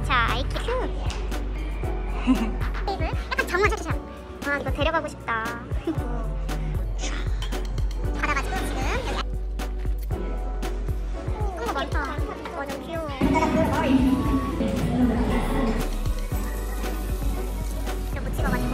자, 아이큐. 테이블? 약간 정원 샤샤. 아, 이거 데려가고 싶다. 받아가지고 지금 여기 거 많다. 완전 귀여워. 이거 못 찍어가지고.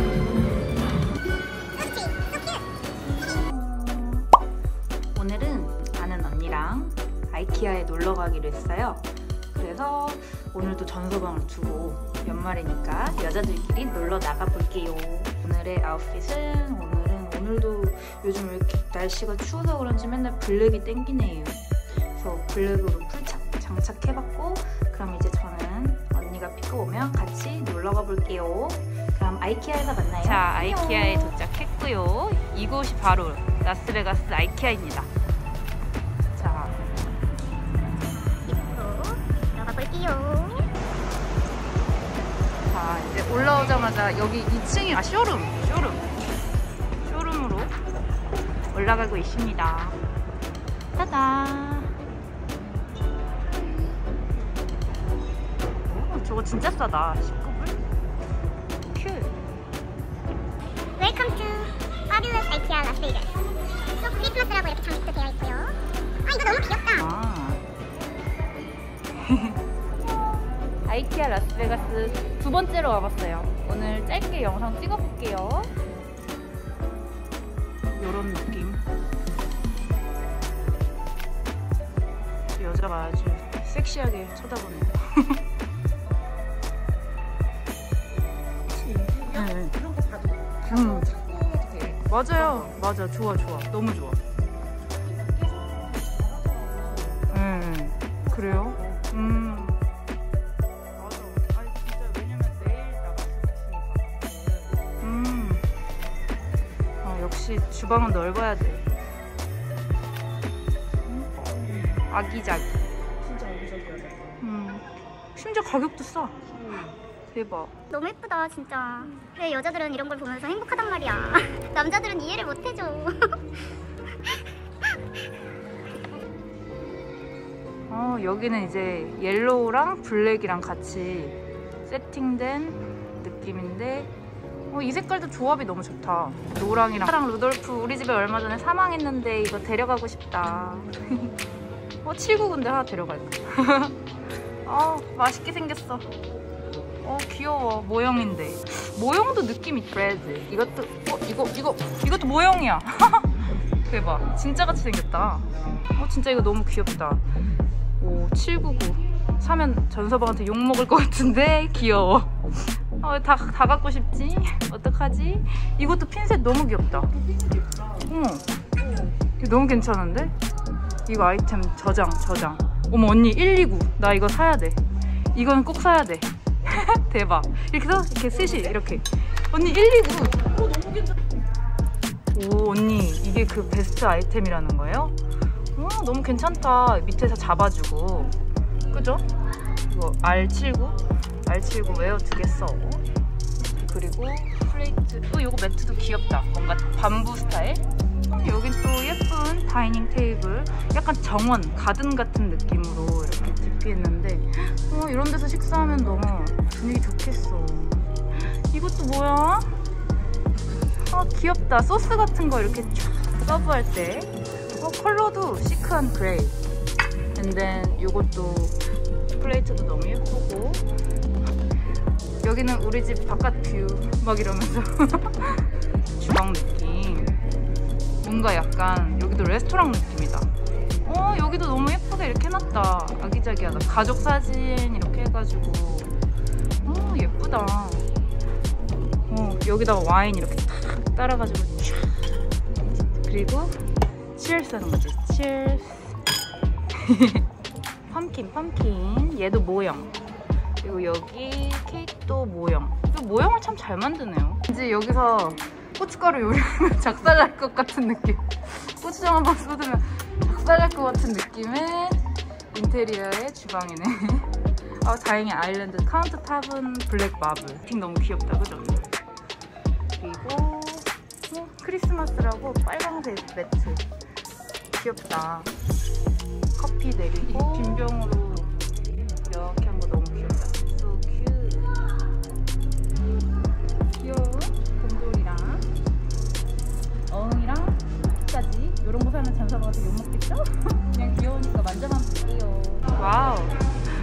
오늘은 아는 언니랑 아이키아에 놀러 가기로 했어요. 그래서 오늘도 전서방을 두고 연말이니까 여자들끼리 놀러 나가 볼게요. 오늘의 아웃핏은 오늘도 요즘 왜 이렇게 날씨가 추워서 그런지 맨날 블랙이 땡기네요. 그래서 블랙으로 풀 장착해봤고, 그럼 이제 저는 언니가 픽업 오면 같이 놀러 가볼게요. 그럼 아이키아에서 만나요. 자, 아이키아에 도착했고요. 이곳이 바로 라스베가스 아이키아입니다. 자, 입구로 들어가 볼게요. 자, 이제 올라오자마자 여기 2층이 쇼룸으로 올라가고 있습니다. 따다. 오, 저거 진짜 싸다. 19불? 큐. Welcome to Fabulous IKEA Las Vegas. 또 크리스마스라고 이렇게 장식도 되어 있고요. 아, 이거 너무 귀엽다. 아이키아 라스베가스 두 번째로 와봤어요. 오늘 짧게 영상 찍어볼게요. 요런 느낌. 여자가 아주 섹시하게 쳐다보네요. 네. 그런 거 봐도 가서 찾고 돼. 맞아요. 맞아. 좋아. 너무 좋아. 그래요? 맞아. 아니 진짜 왜냐면 내일 나갈 수 있으니까. 역시 주방은 넓어야 돼. 아기자기. 진짜 여기저기야. 심지어 가격도 싸. 대박. 너무 예쁘다, 진짜. 왜 여자들은 이런 걸 보면서 행복하단 말이야. 남자들은 이해를 못 해줘. 여기는 이제 옐로우랑 블랙이랑 같이 세팅된 느낌인데, 이 색깔도 조합이 너무 좋다. 노랑이랑 루돌프 우리 집에 얼마 전에 사망했는데 이거 데려가고 싶다. 79 근데 하나 데려갈까? 맛있게 생겼어. 귀여워. 모형인데 모형도 느낌이 브레드. 이것도 이것도 모형이야. 대박. 진짜같이 생겼다. 진짜 이거 너무 귀엽다. 799 사면 전서방한테 욕먹을 것 같은데 귀여워. 다 갖고 싶지? 어떡하지? 이것도 핀셋 너무 귀엽다. 어머, 이거 너무 괜찮은데? 이거 아이템 저장. 어머, 언니 129 나 이거 사야 돼. 이건 꼭 사야 돼. 대박. 이렇게 해서 이렇게 스시 이렇게. 언니 129 너무 괜찮아. 오, 언니 이게 그 베스트 아이템이라는 거예요? 너무 괜찮다. 밑에서 잡아주고. 그죠? 이거 R79 웨어 2개 써. 그리고 플레이트. 이거 매트도 귀엽다. 뭔가 밤부 스타일. 여긴 또 예쁜 다이닝 테이블. 약간 정원, 가든 같은 느낌으로 이렇게 디피했는데, 이런 데서 식사하면 너무 분위기 좋겠어. 이것도 뭐야? 귀엽다. 소스 같은 거 이렇게 쫙 서브할 때. 컬러도 시크한 그레이. And then 이것도 플레이트도 너무 예쁘고. 여기는 우리 집 바깥 뷰 막 이러면서 주방 느낌. 뭔가 약간 여기도 레스토랑 느낌이다. 여기도 너무 예쁘게 이렇게 해놨다. 아기자기하다. 가족 사진 이렇게 해가지고. 예쁘다. 여기다가 와인 이렇게 탁 따라가지고 쫙. 그리고 치얼스 하는 거지. 치얼스. 펌킨. 얘도 모형. 그리고 여기 케이크도 모형. 모형을 참 잘 만드네요. 이제 여기서 고춧가루 요리하면 작살날 것 같은 느낌. 고추장 한번 쏟으면 작살날 것 같은 느낌의 인테리어의 주방이네. 다행히 아일랜드 카운터탑은 블랙 마블. 핑 너무 귀엽다, 그죠? 그리고 크리스마스라고 빨강색 매트. 귀엽다. 커피 내리고 빈병으로 이렇게 한 거 너무 귀엽다.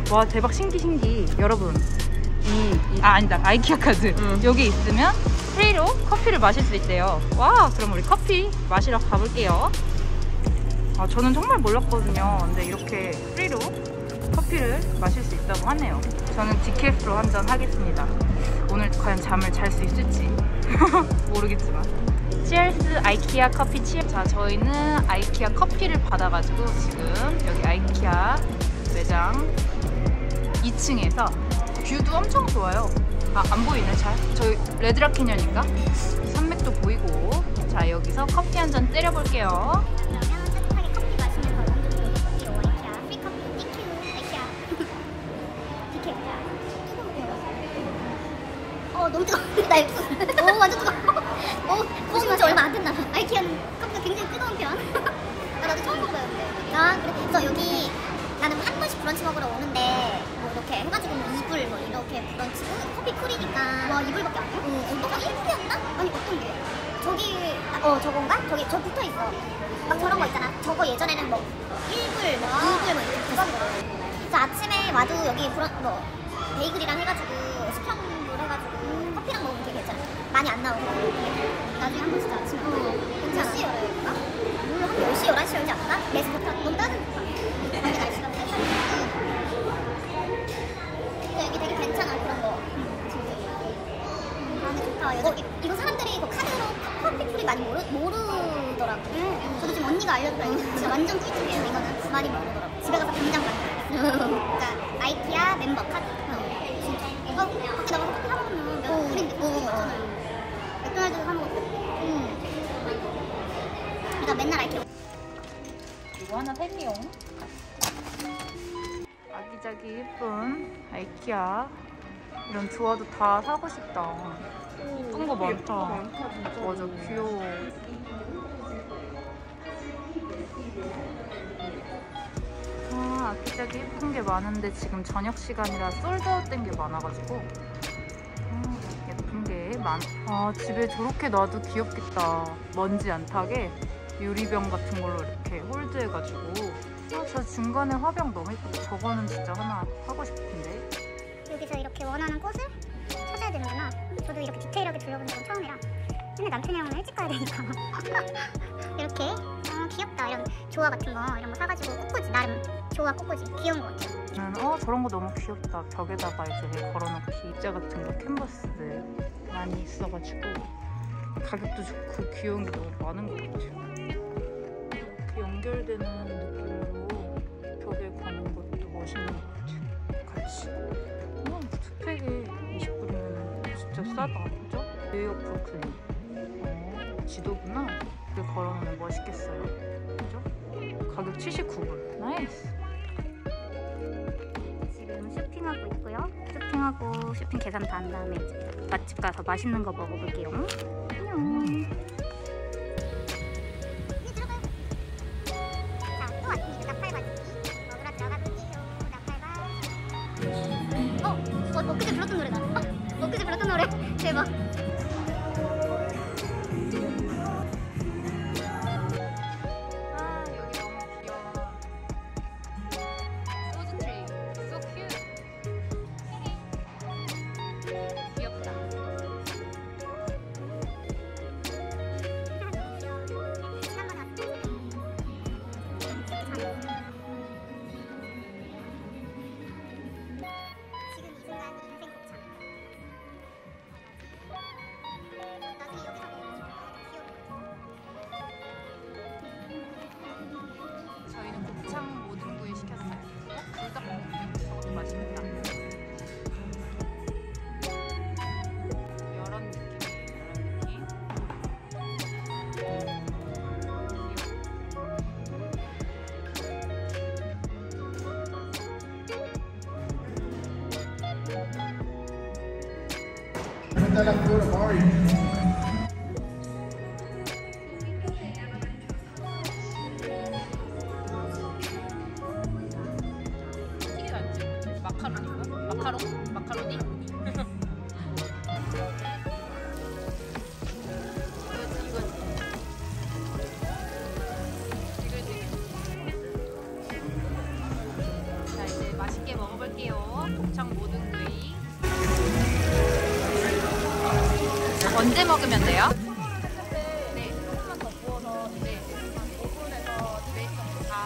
와 대박 신기. 여러분 아니다 아이키아 카드 여기 있으면 프리로 커피를 마실 수 있대요. 와 그럼 우리 커피 마시러 가볼게요. 아 저는 정말 몰랐거든요. 근데 이렇게 프리로 커피를 마실 수 있다고 하네요. 저는 디캐프로 한잔 하겠습니다. 오늘 과연 잠을 잘 수 있을지 모르겠지만. 치얼스 아이키아 커피 치얼. 자 저희는 아이키아 커피를 받아가지고 지금 여기 아이키아 매장 2층에서 뷰도 엄청 좋아요. 아 안 보이네 잘. 저희 레드락 캐년인가? 산맥도 보이고. 자 여기서 커피 한 잔 때려볼게요. 그러면 따뜻하게 커피 마시면서 런던 커피로 아이키아 프리 커피 땡큐 아이키아 디캡. 너무 뜨거워. 나 입술. 오 완전 뜨거워. 먹은 지 얼마 안 됐나 봐. 아이키아는 커피가 굉장히 뜨거운 편. 나도 처음 먹어요 근데. 그래? 그래서 여기 나는 한 번씩 브런치 먹으러 오는데 뭐 이렇게 해가지고 뭐 2불 뭐 이렇게 브런치고 커피 쿨이니까. 와 2불밖에 안 해요? 어떤 1불이었나? 아니 어떤 게? 저기 저건가? 저기 저 붙어있어. 막 저런 거 있잖아. 저거 예전에는 뭐 1불 뭐 2불 뭐 이렇게 붙었거든. 그래서 아침에 와도 여기 뭐 베이글이랑 해가지고 스평을 해가지고 커피랑 먹으면 되게 괜찮아. 많이 안 나오고 나중에 한 번 진짜 아침에 몇 시에 열어요 여기가? 물론 한 10시 11시 열지 않나? 레스토랑 너무 따뜻해. 여기 날씨가 쌀쌀해. 근데 여기 되게 괜찮아 그런 거. 아 근데 좋다. 이거 사람들이 그 카드로 커피 풀이 많이 모르더라고. 저도 지금 언니가 알려줘요. 진짜 완전 꿀팁이에요 이거는. 많이 모르더라고. 집에 가서 당장 만들어요. 그러니까 아이키아 멤버 카드. 진짜. 이거 밖에 나가서 커피 사먹으면 몇 불인데 그거 있잖아요. 맥도날드도 사먹었거든. 그러니까 맨날 아이키아. 이거 하나 샀네요. 아기자기 예쁜 아이키아. 이런 조화도 다 사고 싶다. 예쁜 거 많다. 맞아 귀여워. 아 아기자기 예쁜 게 많은데 지금 저녁 시간이라 솔드아웃 된 게 많아가지고 예쁜 게 많아. 아 집에 저렇게 놔도 귀엽겠다. 먼지 안 타게 유리병 같은 걸로 이렇게 홀드해가지고. 저 중간에 화병 너무 예쁘다. 저거는 진짜 하나 하고 싶은데. 여기서 이렇게 원하는 꽃을 찾아야 되는구나. 저도 이렇게 디테일하게 둘러본 적은 처음이라 맨날 남편이 형은 일찍 가야 되니까 이렇게 귀엽다 이런 조화 같은 거 이런 거 사가지고 꽃꽂이 나름 조화 꽃꽂이 귀여운 거 같아요. 저는 저런 거 너무 귀엽다. 벽에다가 이제 걸어놓기 입자 같은 거 캔버스들 많이 있어가지고 가격도 좋고 귀여운 게 너무 많은 것 같아요. 이렇게 연결되는 느낌으로 벽에 거는 것도 멋있는 것 같아요. 같이. 투팩에 20불이면 진짜 싸다. 그죠? 뉴욕 브루클린. 지도구나. 이렇게 걸어놓으면 멋있겠어요. 그죠? 가격 79불. 나이스. 지금 쇼핑하고 있고요. 쇼핑하고 쇼핑 계산 다 한 다음에 이제 맛집 가서 맛있는 거 먹어볼게요. 안녕. 엊그제 불렀던 노래다. 엊그제 불렀던 노래. 대박. 아 여기 너무 귀여워. 소주 트레이. So cute. 귀엽다. 저희는 곱창 모든 구이 시켰어요. 불닭볶음면. 저것도 맛있겠다. 이런 느낌이에요. 이런 느낌. 튀긴 안지 마카로니인가? 마카로니? 이거지. 자 이제 맛있게 먹어볼게요. 곱창 모든 구이. 언제 먹으면 돼요? 네, 조금만 더 구워서 이제 한 5분에서 4시 정도 다.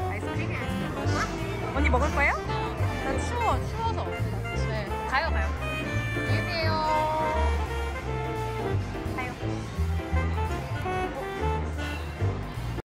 언니 먹을 거예요? 난 추워서. 네, 가요.